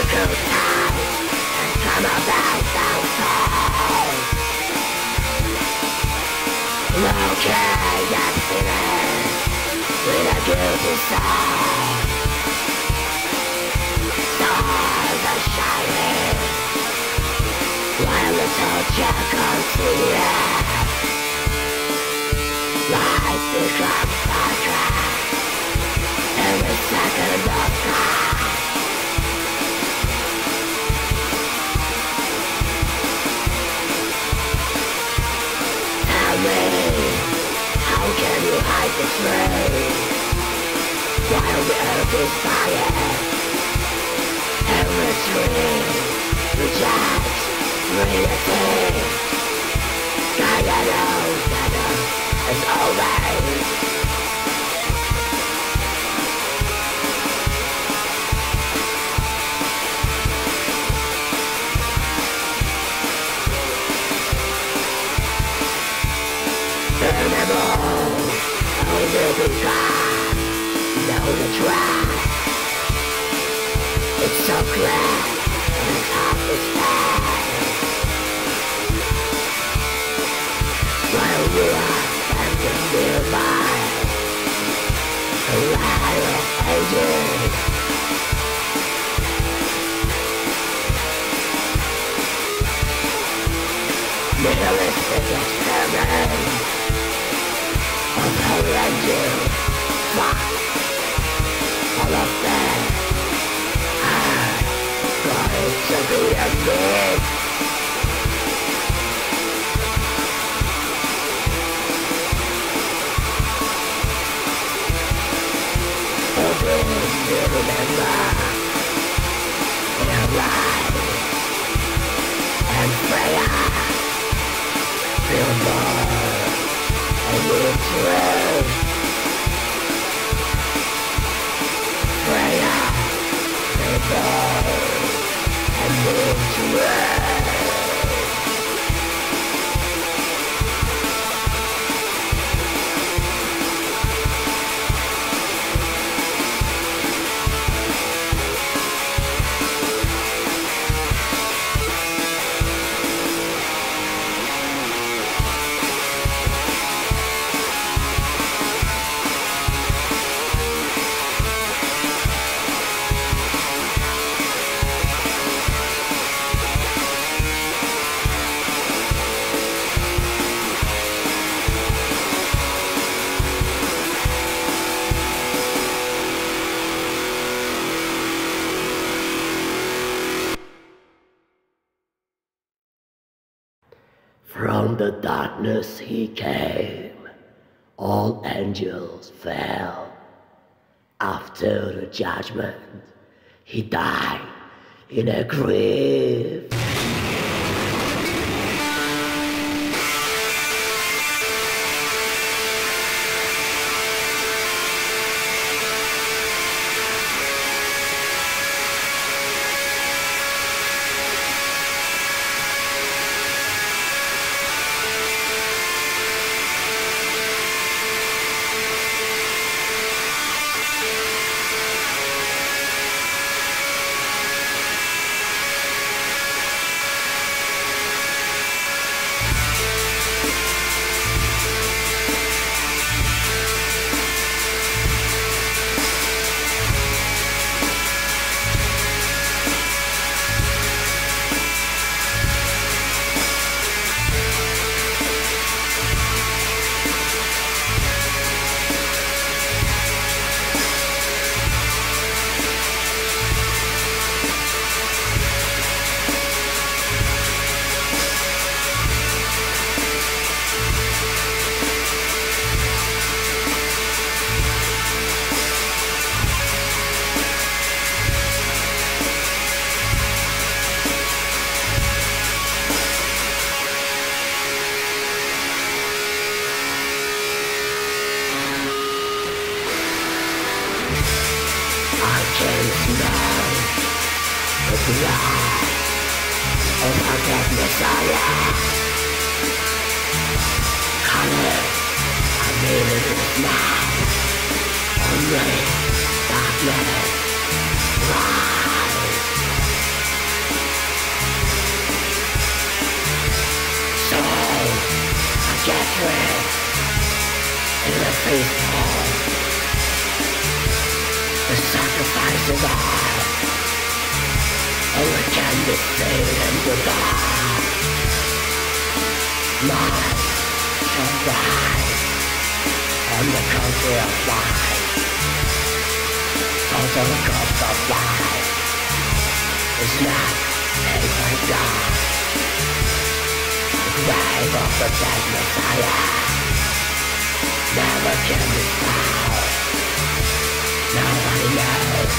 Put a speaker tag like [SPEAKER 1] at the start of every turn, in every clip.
[SPEAKER 1] could hide and come about downfall. Locate that feeling with a guilty soul. Stars are shining while the torture conceals. Life becomes contract every second of time. Tell me, how can you hide the truth while the earth is fire? Every tree rejects reality. Gaia knows better as always. Remember, only living God know the truth. It's so clear and it's hard to stand. While you are standing nearby, a line of ages. Nihilistic experiment of horrendous fuck. All of them are going to be a myth. You remember your life and Freya feel more and live true. Freya feel more and live true. From the darkness he came, all angels fell. After the judgment, he died in a grave. Messiah, come in, I made it now, only darkness, rise. be seen in the dark. Night shall rise on the country of light. Also the ghost of life is not a great God. The grave of the dead Messiah never can be found. Nobody knows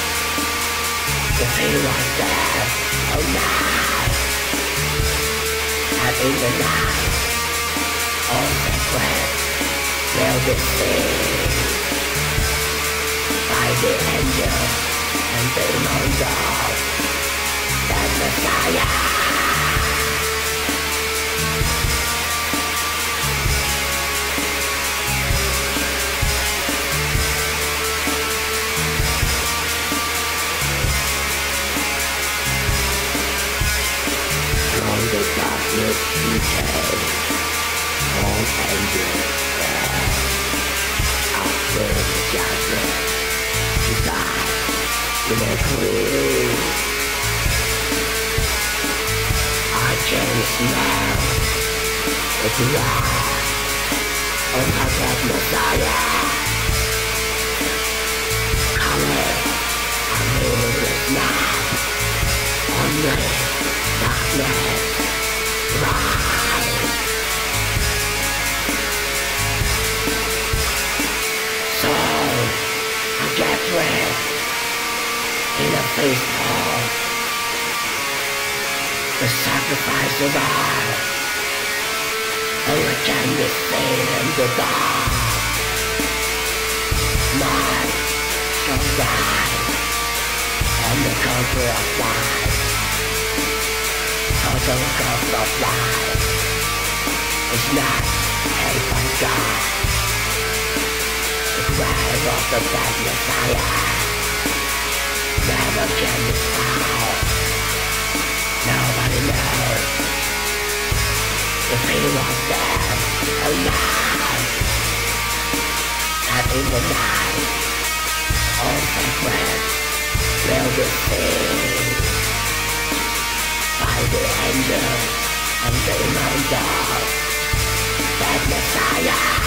[SPEAKER 1] if he was there or not. And in the night, all secrets will be seen by the angels and demons of that Messiah. From the darkness you came, all angels there. After the judgment, you die in a grave. I can smell the blood of my dead Messiah. Color a moonless night, only darkness rise. So I get red in a feast hall. The sacrifice of art only can be seen in the dark. Night shall rise on the country of light. Also the ghost of life is not hate by God. The grave of the dead Messiah never can be found. Nobody knows if he was there or not. And in the night, all secrets will be seen by the angels and demons of that Messiah.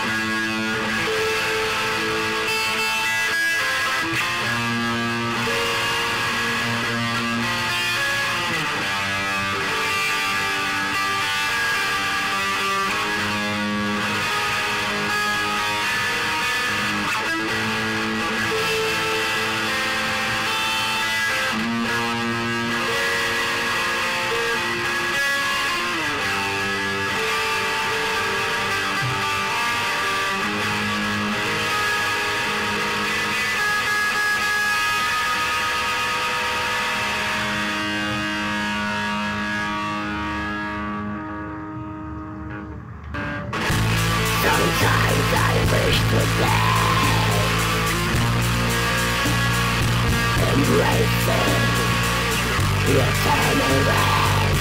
[SPEAKER 1] Sometimes I wish to stay, embracing the eternal rain.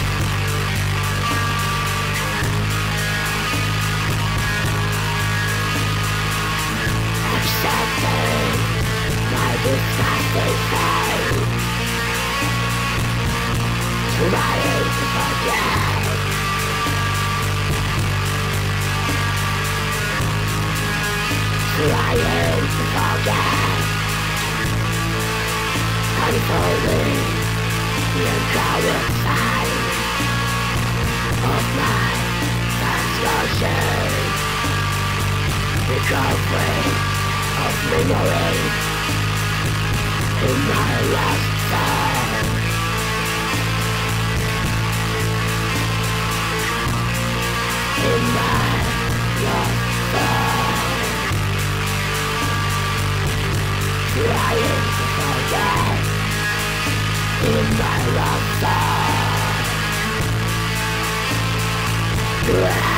[SPEAKER 1] Accepting my disgusting fate, trying to forget. Trying to forget, unfolding the uncolored side of my transgression, recovering of memory in my last time, in my last time. Trying to forget in my love song.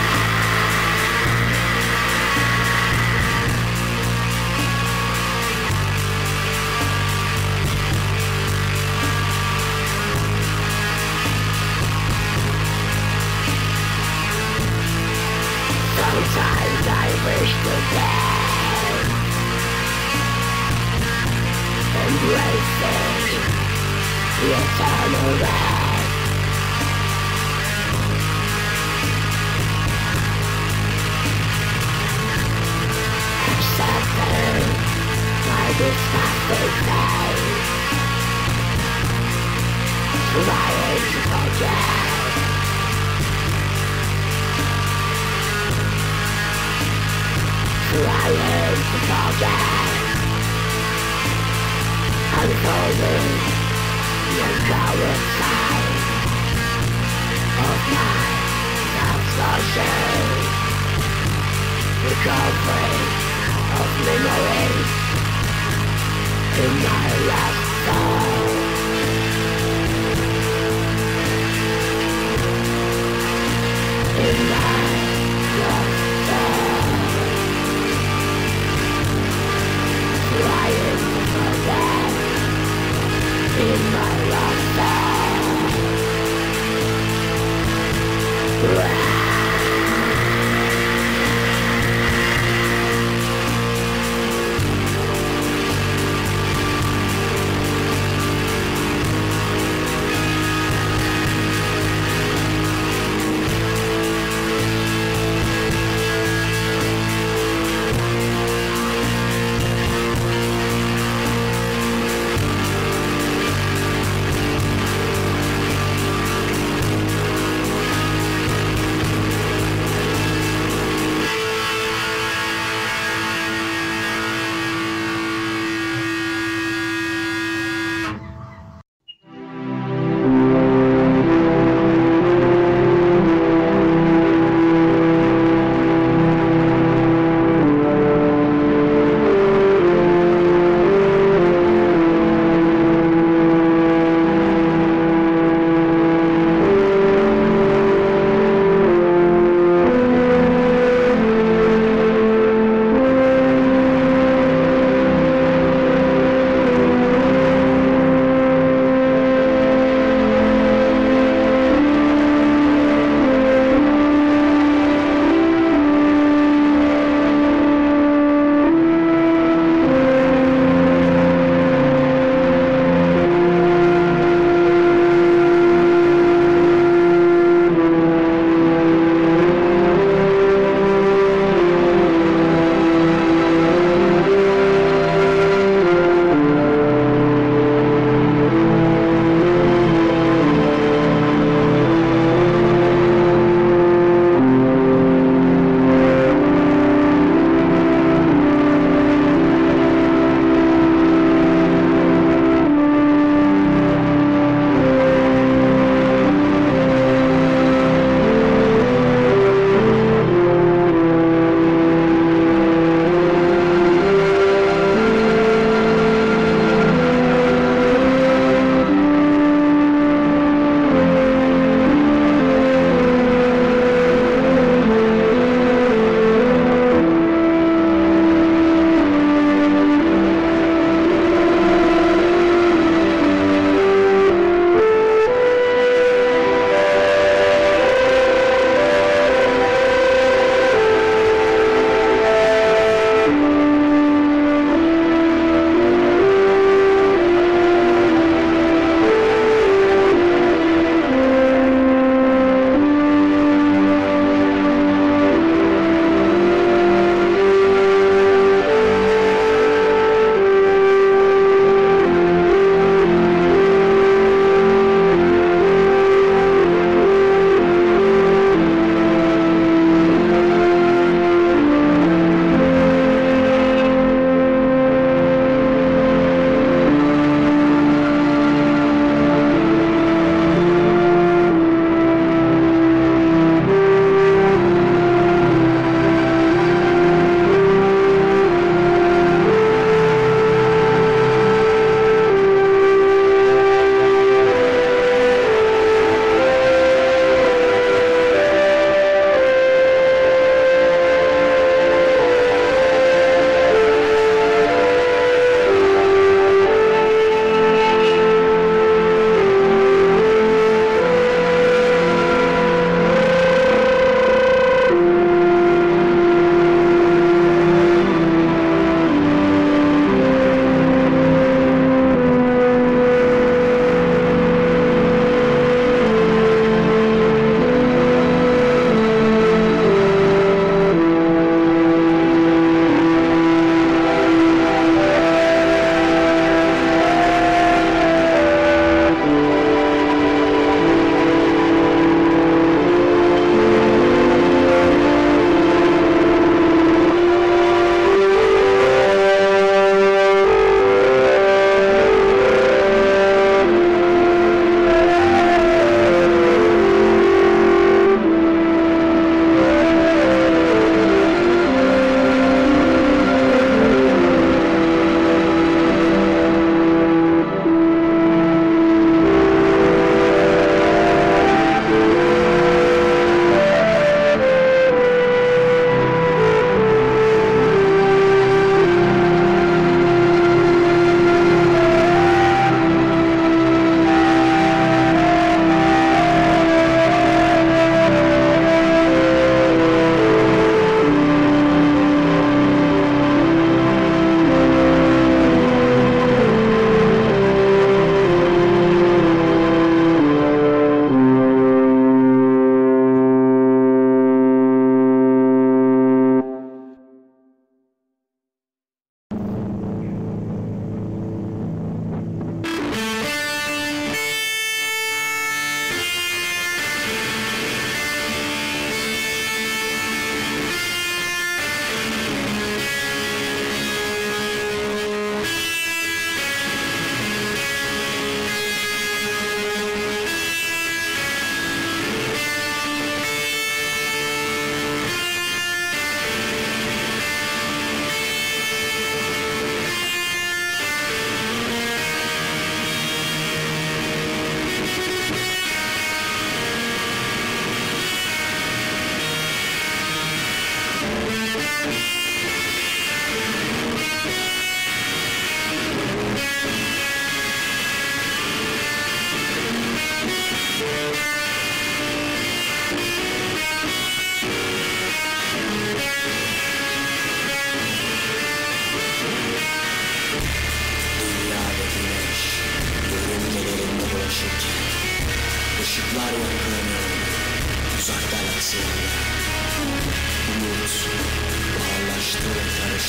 [SPEAKER 1] Sometimes I wish to death, embracing the eternal rest. Accepting my disgusting fate, trying to forget. Trying to forget, unfolding the uncolored side of my transgression, recovering of memories in my last song, in my last song. Trying to forget in my love song.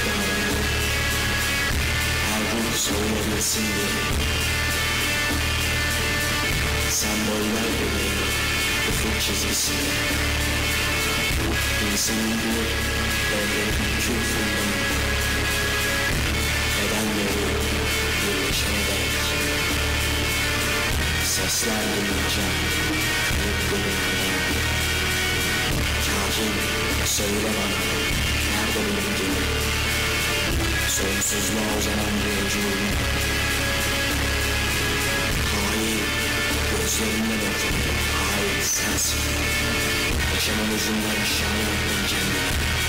[SPEAKER 2] bağlı. Her gün soğuyabilsin diye semboller bebeği ufuk çizgisinde. İnsanın bir devletin kültürünün bedenleri birleşene dek sesler duyunca kırık gönüllüden Kâcim söyle bana nerede benim gibi sonsuzluğa uzanan bir ucum. Hain gözlerimle bakıyorum, hain sensin. Yaşamın ucundan aşağıya attın kendini.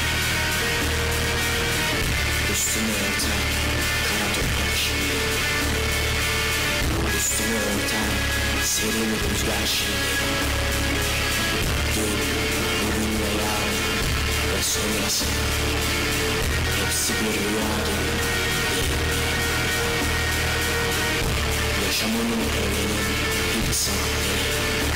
[SPEAKER 2] Üstümü örten kara toprak şimdi. Üstümü örten serin rüzgar şimdi. Dün, bugün ve yarın ve sonrası hepsi bir rüya gibi değil mi? Yaşamının öğrenin bir saatleri.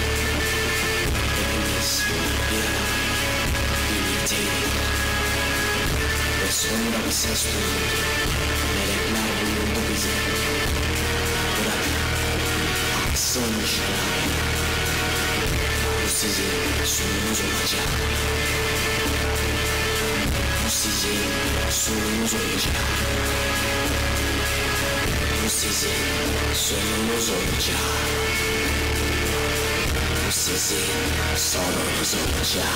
[SPEAKER 2] Hepimiz bir ara birlikteydik. Ve sonra bir ses duyduk. Melekler buyurdu bize. Bırakın, aksın şarabı. Bu sizin sonunuz olacak. Bu sizin sonunuz olacak. Bu sizin sonunuz olacak. Bu sizin sonunuz olacak.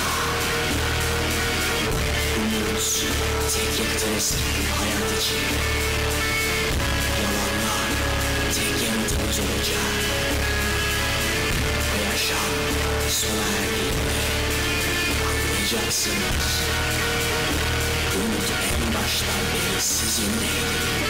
[SPEAKER 2] Umut tek yaktınız hayat için. Yalanlar tek yanıtınız olacak. O yaşam sona erdiğinde anlayacaksınız. Umut en baştan beri sizinleydi.